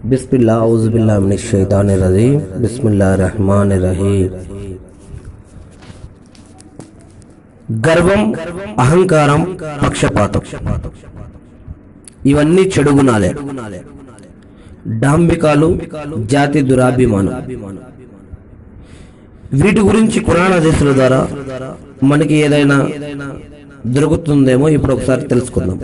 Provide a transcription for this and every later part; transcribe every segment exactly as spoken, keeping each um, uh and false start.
బిస్మిల్లాహ్ ఔజు బిల్లాహి మినష్ షైతానిర్ రజీమ్ బిస్మిల్లాహిర్ రహ్మానిర్ రహీం. గర్వం, అహంకారం, పక్షపాతం ఇవన్నీ చెడు గుణాలే. డాంబికాలు, జాతి దురాభిమానం, వీటి గురించి ఖురాన్ హదీసుల ద్వారా మనకి ఏదైనా దొరుకుతుందేమో ఇప్పుడు ఒకసారి తెలుసుకుందాం.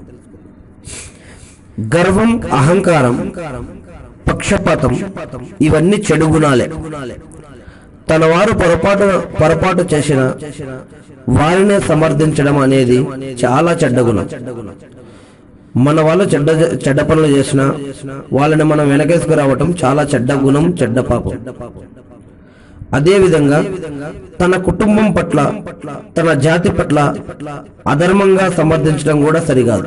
గర్వం, అహంకారం, పక్షపాతం ఇవన్నీ చెడు గుణాలే. తన వారు పొరపాటు పొరపాటు చేసిన వారినే సమర్థించడం అనేది చాలా చెడ్డ గుణం. మన వాళ్ళు చెడ్డ చెడ్డ పనులు చేసిన వాళ్ళని మనం వెనకేసుకు రావటం చాలా చెడ్డ గుణం, చెడ్డ పాపం. అదే విధంగా తన కుటుంబం పట్ల, తన జాతి పట్ల అధర్మంగా సమర్థించడం కూడా సరికాదు.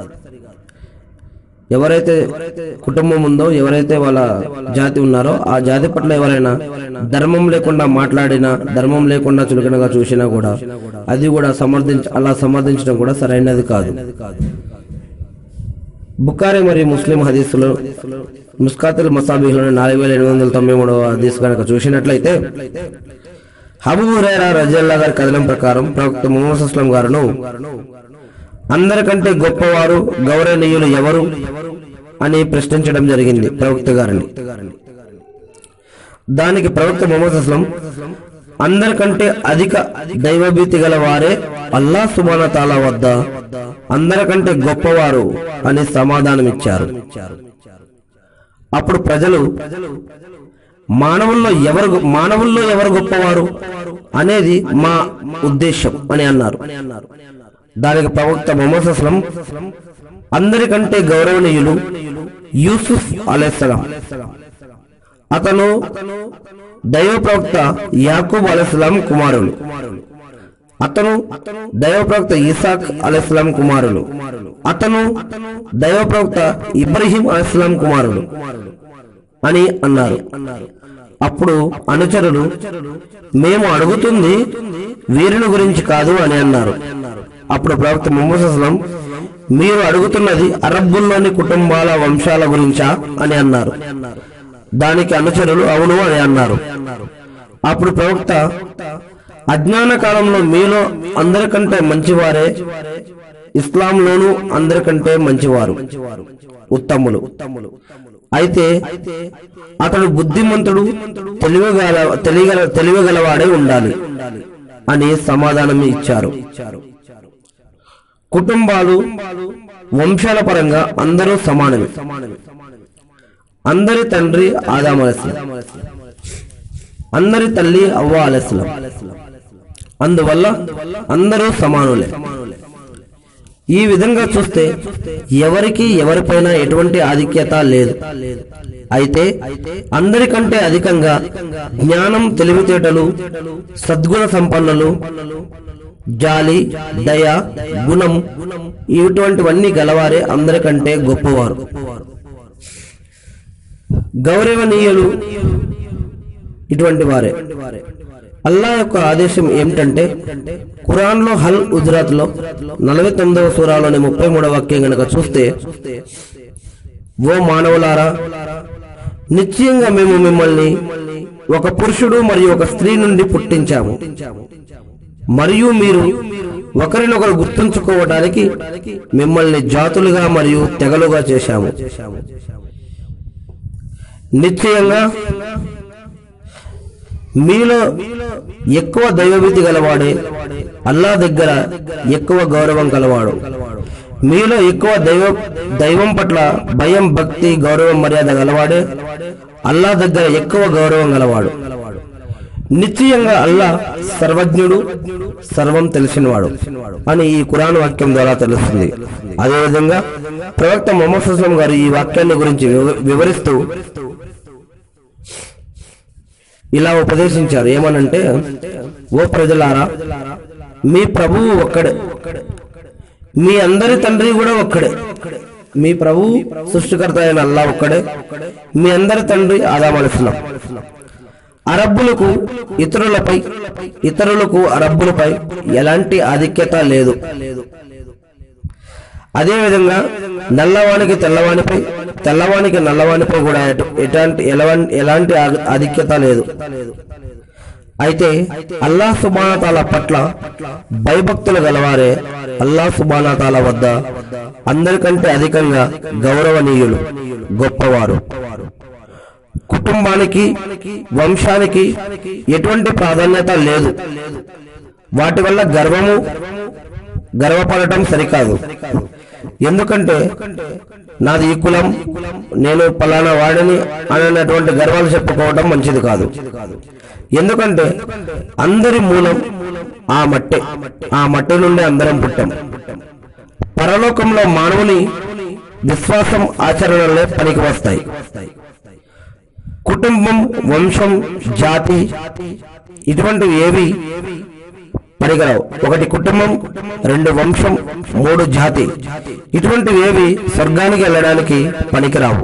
ఎవరైతే కుటుంబం ఉందో, ఎవరైతే వాళ్ళ జాతి ఉన్నారో ఆ జాతి పట్ల ఎవరైనా ధర్మం లేకుండా మాట్లాడినా, ధర్మం లేకుండా చులకనగా చూసినా కూడా అది కూడా సమర్థించ అలా సమర్థించడం కూడా సరైనది కాదు. బుఖారీ మరియు ముస్లిం హదీసులో ముస్కాతుల్ మసాబీహ్లోని నాలుగు వేల ఎనిమిది వందల తొంభై మూడవ హదీస్ కనుక చూసినట్లయితే, అబూ హురైరా రజియల్లాహు గారి కథనం ప్రకారం ప్రవక్త ముహమ్మద్ సల్లల్లాహు అలైహి వసల్లం గారును అందరికంటే గొప్పవారు, గౌరవనీయులు ఎవరు అని ప్రశ్నించడం జరిగింది ప్రవక్త గారిని. దానికి ప్రవక్త ముహమ్మద్ సల్లల్లాహు అలైహి వసల్లం అందరికంటే అధిక దైవభీతి గల వారే అల్లాహ్ సుబ్హానహు వ తఆలా వద్ద అందరికంటే గొప్పవారు అని సమాధానమిచ్చారు. అప్పుడు ప్రజలు మానవుల్లో ఎవరు మానవుల్లో ఎవరు గొప్పవారు అనేది మా ఉద్దేశం అని అన్నారు. దానికి ప్రవక్త ముహమ్మద్ సల్లల్లాహు అలైహి వసల్లం అందరికంటే గౌరవనీయులు యూసుఫ్ అలైహిస్సలాం. అతను దైవ ప్రవక్త యాకూబ్ అలైహిస్సలాం కుమారులు. అతను దైవ ప్రవక్త ఇసాక్ అలైహిస్సలాం కుమారులు. అతను దైవ ప్రవక్త ఇబ్రహీం అలైహిస్సలాం కుమారులు అని అన్నారు. అప్పుడు అనుచరులు, మేము అడుగుతుంది వీరిని గురించి కాదు అని అన్నారు. అప్పుడు ప్రవక్త ముహమ్మద్ సల్లల్లాహు అలైహి వసల్లం, మీరు అడుగుతున్నది అరబ్బుల్లోని కుటుంబాల వంశాల గురించా అని అన్నారు. దానికి అనుచరులు అవును అని అన్నారు. అప్పుడు ప్రవక్త, అజ్ఞాన కాలంలో మీలో అందరికంటే మంచివారే ఇస్లాంలోనూ అందరికంటే మంచివారు, ఉత్తములు. అయితే అతడు బుద్ధిమంతుడు, తెలివిగల తెలివిగల తెలివిగలవాడే ఉండాలి అని సమాధానం ఇచ్చారు. కుటుంబాలు, వంశాల పరంగా అందరూ సమానమే. అందరి తండ్రి ఆదం అలైహిస్సలాం, అందరి తల్లి హవ్వ అలైహిస్సలాం. అందువల్ల అందరూ సమానులే. ఈ విధంగా చూస్తే ఎవరికి ఎవరిపైన ఎటువంటి ఆధిక్యత లేదు. అయితే అందరికంటే అధికంగా జ్ఞానం, తెలివితేటలు, సద్గుణ సంపన్నులు, జాలి, దయ, గుణం ఇటువంటివన్నీ గలవారే అందరికంటే గొప్పవారు, గౌరవనీయులు ఇటువంటి వారే. అల్లాహ్ యొక్క ఆదేశం ఏమిటంటే, ఖురాన్ లో హల్ హుజరాత్ లో నలభై తొమ్మిదవ సూరాలోని ముప్పై మూడవ వాక్యం గనక చూస్తే, ఓ మానవులారా, నిశ్చయంగా మేము మిమ్మల్ని ఒక పురుషుడు మరియు ఒక స్త్రీ నుండి పుట్టించాము, మరియు మీరు ఒకరినొకరు గుర్తుంచుకోవడానికి మిమ్మల్ని జాతులుగా మరియు తెగలుగా చేశాము. నిశ్చయంగా మీలో ఎక్కువ దైవభీతి గలవాడే అల్లాహ్ దగ్గర ఎక్కువ గౌరవం గలవాడు. మీలో ఎక్కువ దైవ దైవం పట్ల భయం, భక్తి, గౌరవం, మర్యాద గలవాడే అల్లాహ్ దగ్గర ఎక్కువ గౌరవం గలవాడు. నిశ్చయంగా అల్లాహ్ సర్వజ్ఞుడు, సర్వం తెలిసినవాడు అని ఈ ఖురాన్ వాక్యం ద్వారా తెలుస్తుంది. అదేవిధంగా ప్రవక్త ముహమ్మద్ సల్లల్లాహు అలైహి వసల్లం గారు ఈ వాక్యాన్ని గురించి వివరిస్తూ ఇలా ఉపదేశించారు. ఏమనంటే, ఓ ప్రజలారా, మీ ప్రభువు ఒక్కడే, మీ అందరి తండ్రి కూడా ఒక్కడే. మీ ప్రభువు సృష్టికర్త అయిన అల్లాహ్ ఒక్కడే, మీ అందరి తండ్రి ఆదం అలైహిస్సలాం. అరబ్బులకు ఇతరులపై, ఇతరులకు అరబ్బులపై ఎలాంటి ఆధిక్యత లేదు. అదేవిధంగా నల్లవానికి తెల్లవానిపై, తెల్లవానికి నల్లవానిపై కూడా ఎలాంటి ఎలాంటి ఆధిక్యత లేదు. అయితే అల్లాహ్ సుబ్హానహు తాలా పట్ల భయభక్తులు గలవారే అల్లాహ్ సుబ్హానహు తాలా వద్ద అందరికంటే అధికంగా గౌరవనీయులు, గొప్పవారు. కుటుంబానికి, వంశానికి ఎటువంటి ప్రాధాన్యత లేదు. వాటి వల్ల గర్వము గర్వపడటం సరికాదు. ఎందుకంటే నాది ఈ కులం, నేను పలానా వాడిని అనేటువంటి గర్వాలు చెప్పుకోవడం మంచిది కాదు. ఎందుకంటే అందరి మూలం ఆ మట్టే, ఆ మట్టి నుండి అందరం పుట్టాం. పరలోకంలో మానవుని విశ్వాసం, ఆచరణలే పనికి వస్తాయి. కుటుంబం, వంశం, జాతి ఇటువంటివి ఏవి పనికిరావు. ఒకటి కుటుంబం, రెండు వంశం, మూడు జాతి ఇటువంటివి ఏవి స్వర్గానికి వెళ్ళడానికి పనికిరావు.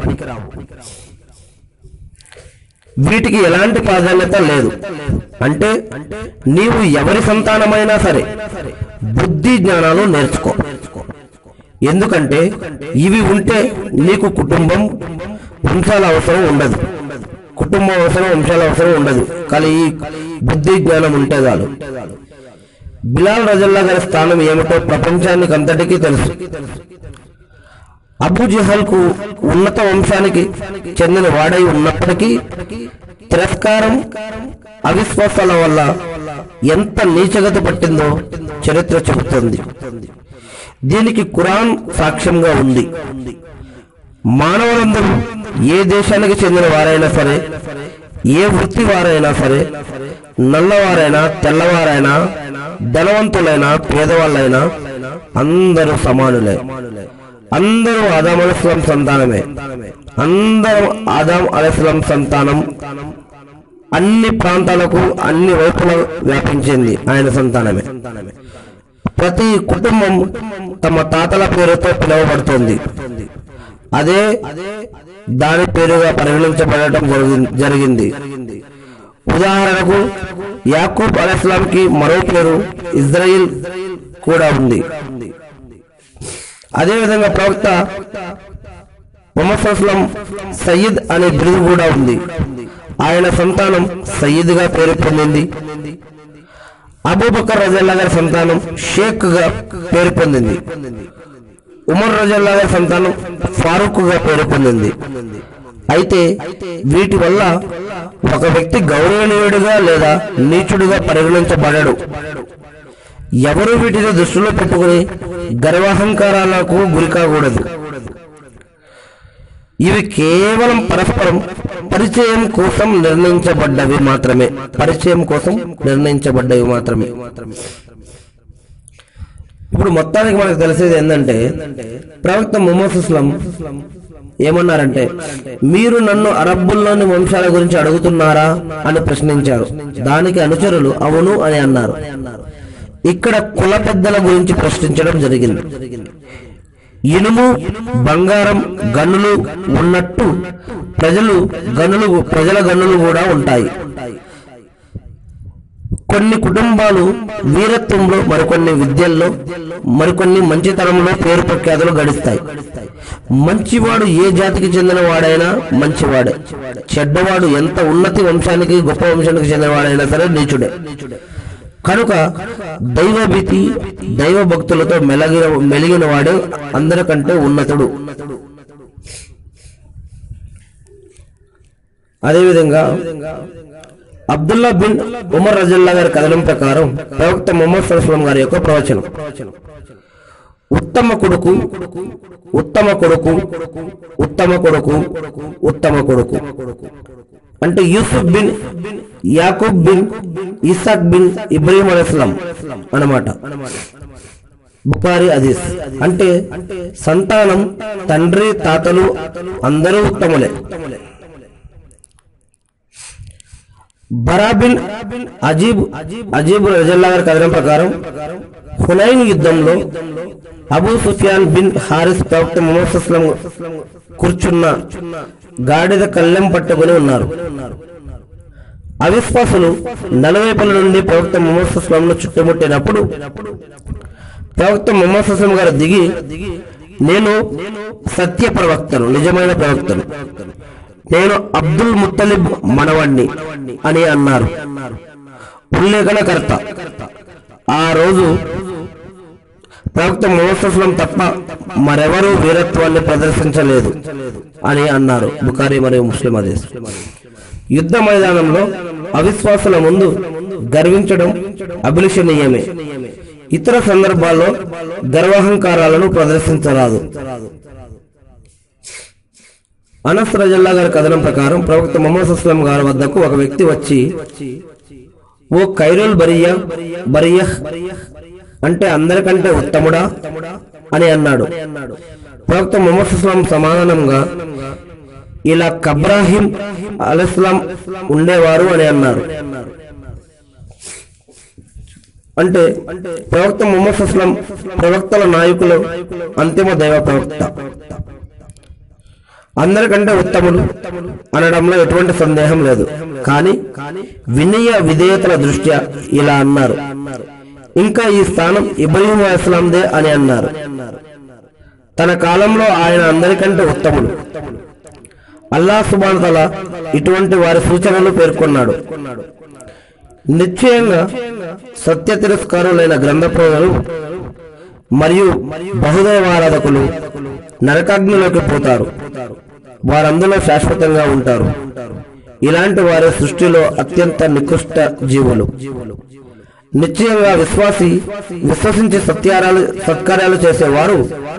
వీటికి ఎలాంటి ప్రాధాన్యత లేదు. అంటే నీవు ఎవరి సంతానమైనా సరే బుద్ధి జ్ఞానాలు నేర్చుకో. ఎందుకంటే ఇవి ఉంటే నీకు కుటుంబం, వంశాల అవసరం ఉండదు. కుటుంబం అవసరం, వంశాల అవసరం ఉండదు. కానీ ఈ బుద్ధి జ్ఞానం ఉంటే చాలు. బిలాల్ రజల్లా గారి స్థానం ఏమిటో ప్రపంచానికి అంతటికీ తెలుసు. అబూ జహల్ కు ఉన్నత వంశానికి చెందిన వాడై ఉన్నప్పటికీ తిరస్కారం, అవిశ్వాసాల వల్ల ఎంత నీచగతి పట్టిందో చరిత్ర చెబుతుంది. దీనికి ఖురాన్ సాక్ష్యంగా ఉంది. మానవులందరూ ఏ దేశానికి చెందిన వారైనా సరే, ఏ వృత్తి వారైనా సరే, నల్లవారైనా తెల్లవారైనా, ధనవంతులైనా పేదవాళ్ళైనా అందరూ సమానులే. అందరూ ఆదాం అలైహిస్సలాం సంతానమే. అందరూ ఆదాం అలైహిస్సలాం సంతానం అన్ని ప్రాంతాలకు, అన్ని వైపులా వ్యాపించింది ఆయన సంతానమే. ప్రతి కుటుంబం తమ తాతల పేరుతో పిలువబడుతుంది. అదే దాని పేరుగా పరిగణించబడటం జరిగింది. ఉదాహరణకు యాకూబ్ అలైహిస్సలాం కి మరో పేరు ఇజ్రాయిల్ కూడా ఉంది. అదేవిధంగా ప్రవక్త ముహమ్మద్ సల్లల్లాహు అలైహి వసల్లం సయ్యిద్ అనే బిరుదు కూడా ఉంది. ఆయన సంతానం సయ్యిద్ గా పేరు పొందింది. అబూబకర్ రజల్లా గారి సంతానం షేక్ గా పేరు పొందింది. ఉమర్ రజల్లా గారి సంతానం ఫారూక్ గా పేరు పొందింది. అయితే వీటి వల్ల ఒక వ్యక్తి గౌరవనీయుడిగా లేదా నీచుడిగా పరిగణించబడడు. ఎవరు వీటిని దృష్టిలో పెట్టుకుని గర్వాహంకారాలకు గురి కాకూడదు. ఇవి కేవలం పరస్పరం పరిచయం కోసం నిర్ణయించబడ్డవి మాత్రమే. పరిచయం కోసం నిర్ణయించబడ్డవి మాత్రమే. ఇప్పుడు మొత్తానికి మనకు తెలిసేది ఏంటంటే, ప్రవక్త ముహమ్మద్ సల్లల్లాహు అలైహి వసల్లం ఏమన్నారంటే, మీరు నన్ను అరబ్బుల్లోని వంశాల గురించి అడుగుతున్నారా అని ప్రశ్నించారు. దానికి అనుచరులు అవును అని అన్నారు. ఇక్కడ కుల పెద్దల గురించి ప్రశ్నించడం జరిగింది. ఇనుము, బంగారం, గనులు ఉన్నట్టు ప్రజలు గనులు ప్రజల గనులు కూడా ఉంటాయి. కొన్ని కుటుంబాలు వీరత్వంలో, మరికొన్ని విద్యల్లో, మరికొన్ని మంచితనంలో పేరు ప్రఖ్యాతులు గడిస్తాయి. మంచివాడు ఏ జాతికి చెందిన వాడైనా మంచివాడే. చెడ్డవాడు ఎంత ఉన్నతి వంశానికి, గొప్ప వంశానికి చెందిన వాడైనా సరే నీచుడే. కనుక దైవభీతి, దైవ భక్తులతో మెలగిన మెలిగిన వాడే అందరికంటే ఉన్నతుడు. అదేవిధంగా అబ్దుల్లా బిన్ ఉమర్ రజల్లా గారి కథనం ప్రకారం ప్రవక్త ముహమ్మద్ సల్లల్లాహు అలైహి వసల్లం గారి యొక్క ప్రవచనం, ఉత్తమ కొడుకు, ఉత్తమ కొడుకు, ఉత్తమ కొడుకు, ఉత్తమ కొడుకు అంటే Yusuf bin Yaqub bin Ishaq bin Ibrahim అలైహిస్సలాం అన్నమాట. బుఖారీ హదీస్. అంటే సంతానం, తండ్రి, తాతలు అందరూ ఉత్తములే. బరా బిన్ అజీబ్ అజీబ్ రజల్లా గారి కథనం ప్రకారం హునైన్ యుద్ధంలో అబూ సుఫియాన్ బిన్ హారిస్ ప్రవక్త ముహమ్మద్ సల్లల్లాహు అలైహి వసల్లం కూర్చున్న గాడిద కళ్ళెం పట్టుకుని ఉన్నారు. అవిశ్వాసులు నలువైపుల నుండి ప్రవక్త ముహమ్మద్ సల్లల్లాహు అలైహి వసల్లం చుట్టుముట్టినప్పుడు ప్రవక్త ముహమ్మద్ సల్లల్లాహు అలైహి వసల్లం గారు దిగి నేను సత్య ప్రవక్తను, నిజమైన ప్రవక్తను, నేను అబ్దుల్ ముత్తలిబ్ మనవణ్ణి అని అన్నారు ఉల్లేఖనకర్త. ఆ రోజు ప్రవక్త ముహమ్మద్ తప్ప మరెవరూ వీరత్వాన్ని ప్రదర్శించలేదు అని అన్నారు. బుఖారీ మరియు ముస్లిం హదీస్. యుద్ధ మైదానంలో అవిశ్వాసుల ముందు గర్వించడం అభిలషణీయమే. ఇతర సందర్భాల్లో గర్వహంకారాలను ప్రదర్శించరాదు. అనస్ రజల్లా గారి కథనం ప్రకారం ప్రవక్త ముహమ్మద్ సల్లల్లాహు గారి వద్దకు ఒక వ్యక్తి వచ్చి, ఓ ఖైరుల్ బరియా బరియహ్ అంటే అందరికంటే ఉత్తముడా అని అన్నాడు. ప్రవక్త ముహమ్మద్ సల్లల్లాహు సమాధానంగా, ఇలా కబ్రాహిం అలైహిస్సలాం ఉండేవారు అని అన్నారు. అంటే ప్రవక్త ముహమ్మద్ సల్లల్లాహు ప్రవక్తల నాయకులు, అంతిమ దైవ ప్రవక్త, అందరికంటే ఉత్తముడు అనడంలో ఎటువంటి సందేహం లేదు. కానీ వినయ విధేయతల దృష్ట్యా ఇలా అన్నారు. ఇంకా ఈ స్థానం ఇబ్రాహీం అలైహిస్సలాందే అని అన్నారు. తన కాలంలో ఆయన అందరికంటే ఉత్తముడు. అల్లాహ్ సుబ్హానహు వ తఆలా ఇటువంటి వారి సూచనలు పేర్కొన్నాడు. నిశ్చయంగా సత్య తిరస్కారులైన గ్రంథ ప్రజలు మరియు బహుదైవారాధకులు నరకాగ్నిలోకి పోతారు. వారందులో శాశ్వతంగా ఉంటారు. ఇలాంటి వారి సృష్టిలో అత్యంత నికృష్ట జీవులు. నిశ్చయంగా విశ్వాసి విశ్వసించి సత్యారాలు సత్కార్యాలు చేసేవారు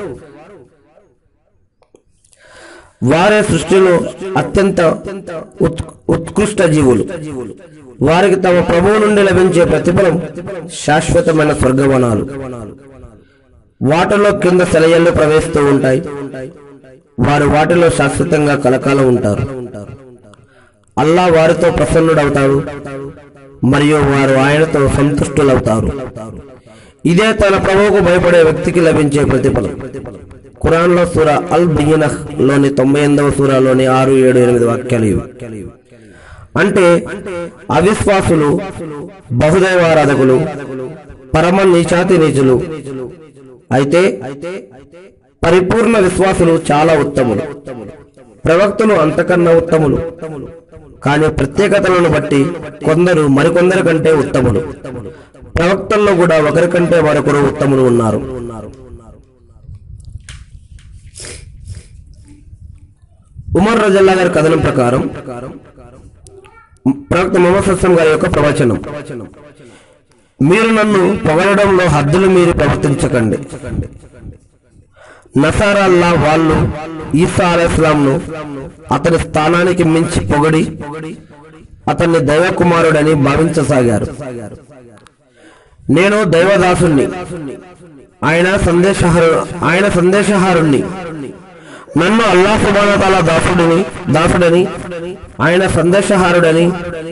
వారే సృష్టిలో అత్యంత ఉత్కృష్ట జీవులు. వారికి తమ ప్రభువు నుండి లభించే ప్రతిఫలం శాశ్వతమైన స్వర్గవనాలు. వాటిలో కింద సెలయళ్ళు ప్రవేశిస్తూ ఉంటాయి. వారు వాటిలో శాశ్వతంగా కలకాలం ఉంటారు. అల్లా వారితో ప్రసన్నుడవుతాడు మరియు వారు ఆయనతో సంతుష్టులవుతారు. ఇదే తన ప్రభువుకు భయపడే వ్యక్తికి లభించే ప్రతిఫలం. ఖురాన్ లో సూరా అల్ బిగినహ్ లోని తొంభై ఎనిమిదవ సూరాలోని ఆరు ఏడు ఎనిమిది వాక్యాలు ఇవి. అంటే అవిశ్వాసులు, బహుదైవారాధకులు, పరమ నీచాతి నీచులు. అయితే పరిపూర్ణ విశ్వాసులు చాలా ఉత్తములు. ప్రవక్తలు అంతకన్నా ఉత్తములు. కానీ ప్రత్యేకతలను బట్టి కొందరు మరికొందరి కంటే ఉత్తములు. ప్రవక్తల్లో కూడా ఒకరికంటే మరొకరు ఉత్తములు ఉన్నారు. ఉమర్ రజల్లా గారి కథనం ప్రకారం ప్రవక్త ముహమ్మద్ సల్లల్లాహు గారి యొక్క ప్రవచనం, మీరు నన్ను పొగడడంలో హద్దులు మీరు ప్రవర్తించకండి. నసారాల్లా వాళ్ళు ఈసా అలైహిస్సలాంను అతని స్థానానికి మించి పొగడి అతన్ని దైవ కుమారుడని భావించసాగారు. నేను దైవదాసుణ్ణి, ఆయన సందేశహారు ఆయన సందేశహారుణ్ణి. నన్ను అల్లాహ్ సుబ్హానహు వ తఆలా దాసుడిని దాసుడని ఆయన సందేశహారుడని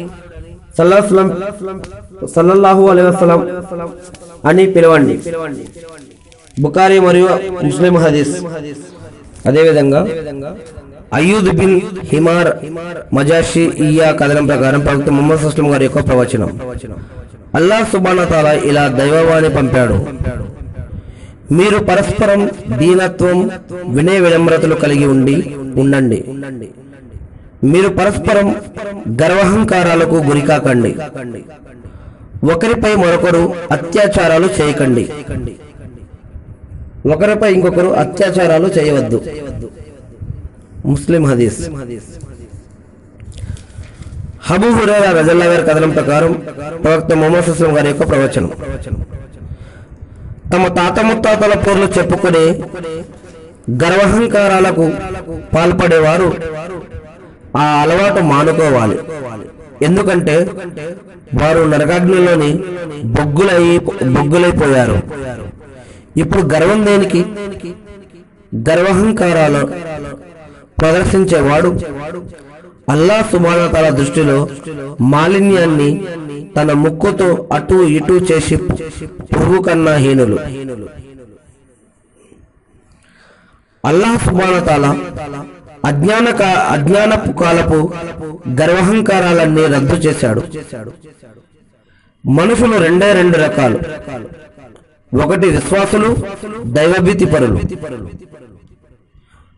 సల్లల్లాహు అలైహి వసల్లం అని పిలవండి. బుఖారీ మరియు ముస్లిం హదీస్. అదేవిధంగా అయ్యూద్ బిన్ హిమార్ మజాషి ఇయా కథనం ప్రకారం ప్రవక్త ముహమ్మద్ సల్లల్లాహు అలైహి వసల్లం గారి యొక్క ప్రవచనం, అల్లాహ్ సుబ్హానహు వ తఆలా ఇలా దైవవాణి పంపాడు, మీరు పరస్పరం దీనత్వం, వినయ వినమ్రతలు కలిగి ఉండి ఉండండి. మీరు పరస్పరం గర్వహంకారాలకు గురికాకండి. ఒకరిపై మరొకరు అత్యాచారాలు చేయకండి. ఒకరిపై ఇంకొకరు అత్యాచారాలు చేయవద్దు. ముస్లిం హదీస్. అబూ హురైరా రజల్లాహు గారి కథనం ప్రకారం ప్రవక్త ముహమ్మద్ సల్లల్లాహు అలైహి వసల్లం గారి యొక్క ప్రవచనం, తమ తాత ముత్తాతల పేర్లు చెప్పుకునే గర్వహంకారాలకు పాల్పడేవారు ఆ అలవాటు మానుకోవాలి. ఎందుకంటే వారు నరకాగ్నిలోని బొగ్గులై బొగ్గులైపోయారు. ఇప్పుడు గర్వం దేనికి? గర్వహంకారాలు ప్రదర్శించేవాడు అల్లాహ్ సుబ్హానహు వ తఆలా దృష్టిలో మాలిన్యాన్ని తన ముక్కుతో అటు ఇటు చేసి పువ్వు కన్నా హీనులు. అల్లాహ్ సుబ్హానహు వ తఆలా అజ్ఞాన అజ్ఞానపు కాలపు గర్వహంకారాలన్నీ రద్దు చేశాడు. మనుషులు రెండే రెండు రకాలు. ఒకటి విశ్వాసులు, దైవభీతి పరులు.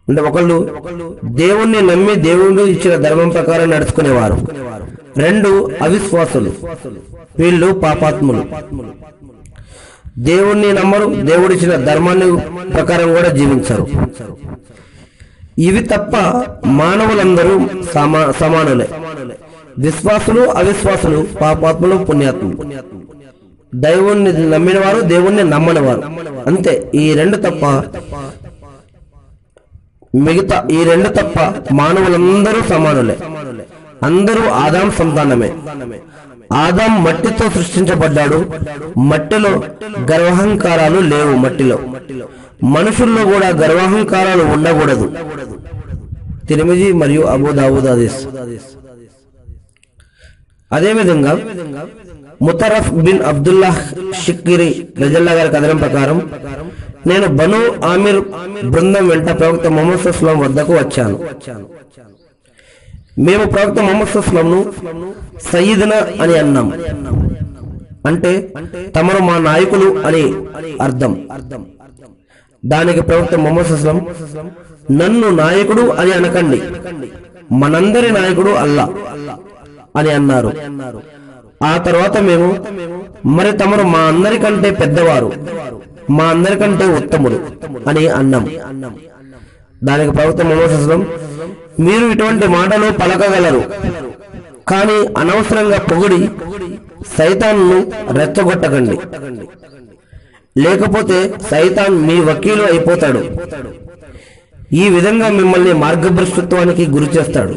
అంటే ఒకళ్ళు దేవుణ్ణి నమ్మి దేవుడు ఇచ్చిన ధర్మం ప్రకారం నడుచుకునేవారు. రెండు అవిశ్వాసులు, వీళ్ళు పాపాత్ములు. దేవుణ్ణి నమ్మరు, దేవుడిచ్చిన ధర్మాన్ని ప్రకారం కూడా జీవించరు. ఇవి తప్ప మానవులందరూ సమా సమానులే. విశ్వాసులు, అవిశ్వాసులు, పాపాత్ములు, పుణ్యాత్ములు. దైవుణ్ణి నమ్మిన వారు, దేవుణ్ణి నమ్మని వారు, అంతే. ఈ రెండు తప్ప మిగతా ఈ రెండు తప్ప మానవులందరూ సమానులే. అందరూ ఆదాం సంతానమే. ఆదాం మట్టితో సృష్టించబడ్డాడు. మట్టిలో గర్వహంకారాలు లేవు. మట్టిలో మనుషుల్లో కూడా గర్వహంకారాలు ఉండకూడదు. తిరిమిజి మరియు అబూ దావూద్ హదీస్. అదేవిధంగా ముతరఫ్ బిన్ అబ్దుల్లాహ్ షిక్కిరి రజల్లా గారి కథనం ప్రకారం, నేను బను ఆమిర్ బృందం వెంట ప్రవక్త ముహమ్మద్ సల్లల్లాహు అలైహి వద్దకు వచ్చాను. మేము ప్రవక్త ముహమ్మద్ సల్లల్లాహు సయ్యిదునా అని అన్నాం. అంటే తమరు మా నాయకులు అని అర్థం. దానికి ప్రవక్త ముహమ్మద్ సల్లల్లాహు నన్ను నాయకుడు అని అనకండి, మనందరి నాయకుడు అల్లా అని అన్నారు. ఆ తర్వాత మేము, మరి తమరు మా అందరికంటే పెద్దవారు, మా అందరికంటే ఉత్తముడు అని అన్నాం. దానికి ప్రవక్త ముహమ్మద్ సల్లల్లాహు మీరు ఇటువంటి మాటలు పలకగలరు, కానీ అనవసరంగా పొగిడి సైతాన్ను రెచ్చగొట్టకండి, లేకపోతే సైతాన్ మీ వకీలు అయిపోతాడు. ఈ విధంగా మిమ్మల్ని మార్గభ్రష్టత్వానికి గురి చేస్తాడు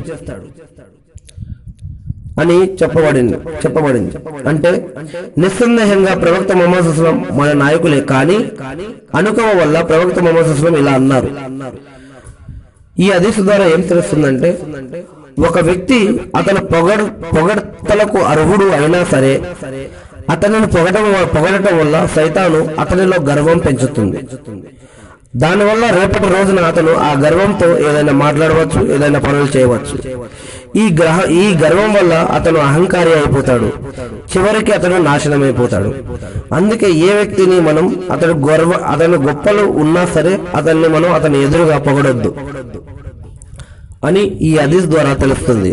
అని చెప్పబడింది చెప్పబడింది అంటే నిస్సందేహంగా ప్రవక్త ముహమ్మద్ సల్లల్లాహు అలైహి వసల్లం మన నాయకులే. కానీ అనుకవ వల్ల ప్రవక్త ముహమ్మద్ సల్లల్లాహు అలైహి వసల్లం ఇలా అన్నారు. ఈ హదీసు ద్వారా ఏం తెలుస్తుందంటే, ఒక వ్యక్తి అతను పొగడ పొగడ్తలకు అర్హుడు అయినా సరే అతనిని పొగడం పొగడటం వల్ల సైతాను అతనిలో గర్వం పెంచుతుంది. దానివల్ల రేపటి రోజున అతను ఆ గర్వంతో ఏదైనా మాట్లాడవచ్చు, ఏదైనా పనులు చేయవచ్చు. ఈ గ్రహ ఈ గర్వం వల్ల అతను అహంకారి అయిపోతాడు. చివరికి అతను నాశనం అయిపోతాడు. అందుకే ఏ వ్యక్తిని మనం అతడు గర్వ అతను గొప్పలు ఉన్నా సరే అతన్ని మనం అతని ఎదురుగా పొగడొద్దు అని ఈ హదీస్ ద్వారా తెలుస్తుంది.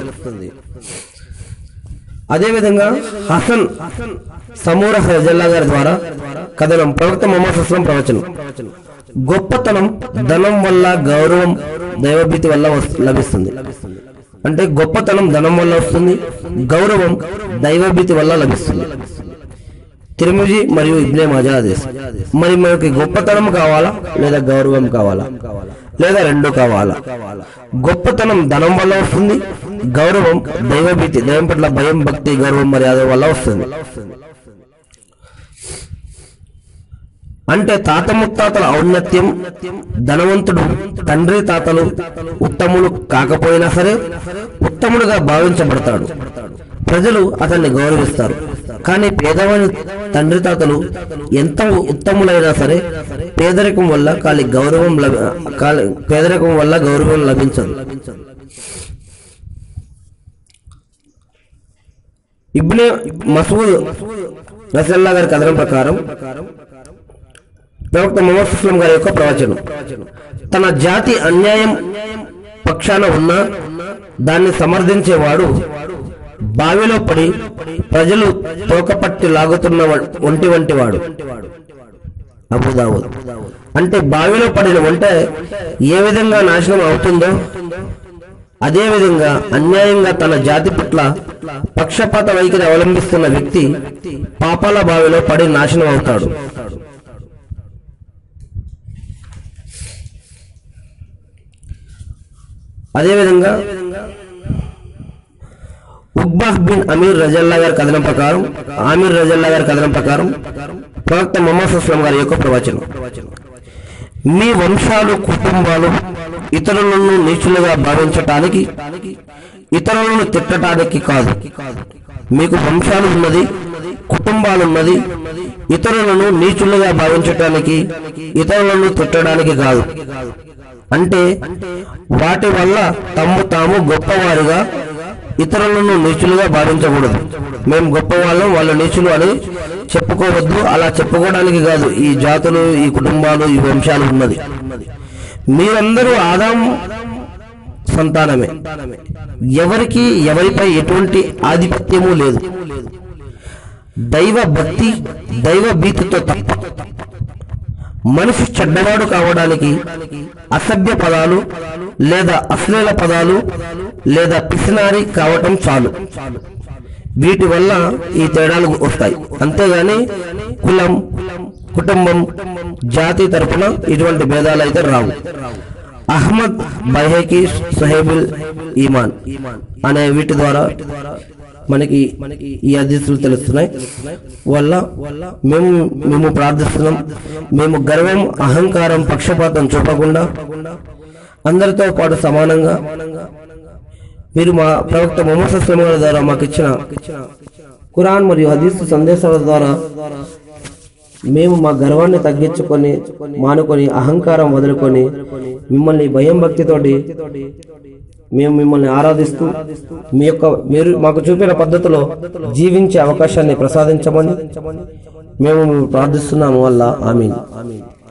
అదేవిధంగా హసన్ సమూర రజల్లా గారి ద్వారా కథనం ప్రవక్త ముహమ్మద్ సల్లల్లాహు అలైహి వసల్లం ప్రవచనం, గొప్పతనం ధనం వల్ల, గౌరవం దైవభీతి వల్ల లభిస్తుంది. అంటే గొప్పతనం ధనం వల్ల వస్తుంది, గౌరవం దైవభీతి వల్ల లభిస్తుంది. తిరిమిజి మరియు ఇబ్నే మాజా హదీస్. మరి మనకి గొప్పతనం కావాలా లేదా గౌరవం కావాలా లేదా రెండు కావాలా? గొప్పతనం ధనం వల్ల వస్తుంది, గౌరవం దైవభీతి, దైవం పట్ల భయం, భక్తి, గౌరవం, మర్యాద వల్ల వస్తుంది. అంటే తాత ముత్తాతల ఔన్నత్యం, ధనవంతుడు తండ్రి తాతలు ఉత్తములు కాకపోయినా సరే ఉత్తముడుగా భావించబడతాడు. ప్రజలు అతన్ని గౌరవిస్తారు. కానీ పేదవాని తండ్రి తాతలు ఎంత ఉత్తములైనా సరే పేదరికం వల్ల కాలి గౌరవం పేదరికం వల్ల గౌరవం లభించదు. ఇబ్నే మసూద్ రసూలుల్లాహ్ గారి కథనం ప్రకారం ప్రవక్త ముహమ్మద్ సల్లల్లాహు అలైహి వసల్లం గారి యొక్క ప్రవచనం, తన జాతి అన్యాయం పక్షాన ఉన్న దాన్ని సమర్థించేవాడు బావిలో పడి ప్రజలు తోకపట్టి లాగుతున్న ఒంటి వంటి వాడు. అబూ దావూద్. అంటే బావిలో పడిన వంట ఏ విధంగా నాశనం అవుతుందో అదే విధంగా అన్యాయంగా తన జాతి పట్ల పక్షపాత వైఖరి అవలంబిస్తున్న వ్యక్తి పాపాల బావిలో పడి నాశనం అవుతాడు. అదేవిధంగా ఉక్బాహ్ బిన్ అమీర్ రజల్లా గారి కథనం ప్రకారం ఆమీర్ రజల్లా గారి కథనం ప్రకారం ప్రవక్త ముహమ్మద్ సల్లల్లాహు అలైహి వసల్లం గారి యొక్క ప్రవచనం, మీ వంశాలు, కుటుంబాలు ఇతరులను నీచులుగా భావించటానికి, ఇతరులను తిట్టడానికి కాదు. మీకు వంశాలు ఉన్నది, కుటుంబాలున్నది ఇతరులను నీచులుగా భావించటానికి, ఇతరులను తిట్టడానికి కాదు. అంటే వాటి వల్ల తమ్ము తాము గొప్పవారిగా, ఇతరులను నీచులుగా భావించకూడదు. మేము గొప్పవాళ్ళం, వాళ్ళు నీచులు అని చెప్పుకోవద్దు. అలా చెప్పుకోవడానికి కాదు ఈ జాతులు, ఈ కుటుంబాలు, ఈ వంశాలు ఉన్నది. మీరందరూ ఆదాం సంతానమే. ఎవరికి ఎవరిపై ఎటువంటి ఆధిపత్యము లేదు. దైవ భక్తి దైవ భీతితో తప్ప మనిషి చెడ్డవాడు కావడానికి అసభ్య పదాలు లేదా అశ్లీల పదాలు లేదా పిసినారి కావటం చాలు. వీటి వల్ల ఈ తేడాలు వస్తాయి. అంతేగాని కులం, కుటుంబం, జాతి తరపున ఇటువంటి భేదాలు అయితే రావు. అహ్మద్ బైహకీ సహీహుల్ ఈమాన్ అనే వీటి ద్వారా మనకి ఈ హదీసులు తెలుస్తున్నాయి. వల్ల మేము మేము ప్రార్థిస్తున్నాం, మేము గర్వం, అహంకారం, పక్షపాతం చూపకుండా అందరితో పాటు సమానంగా మీరు మా ప్రవక్త ముహమ్మద్ సల్లల్లాహు అలైహి వసల్లం ద్వారా మాకు ఇచ్చిన ఖురాన్ మరియు హదీసు సందేశాల ద్వారా మేము మా గర్వాన్ని తగ్గించుకొని మానుకొని అహంకారం వదులుకొని మిమ్మల్ని భయం భక్తితోటి మేము మిమ్మల్ని ఆరాధిస్తూ మీ యొక్క మీరు మాకు చూపిన పద్ధతిలో జీవించే అవకాశాన్ని ప్రసాదించమని మేము ప్రార్థిస్తున్నాము. అల్లా ఆమీన్.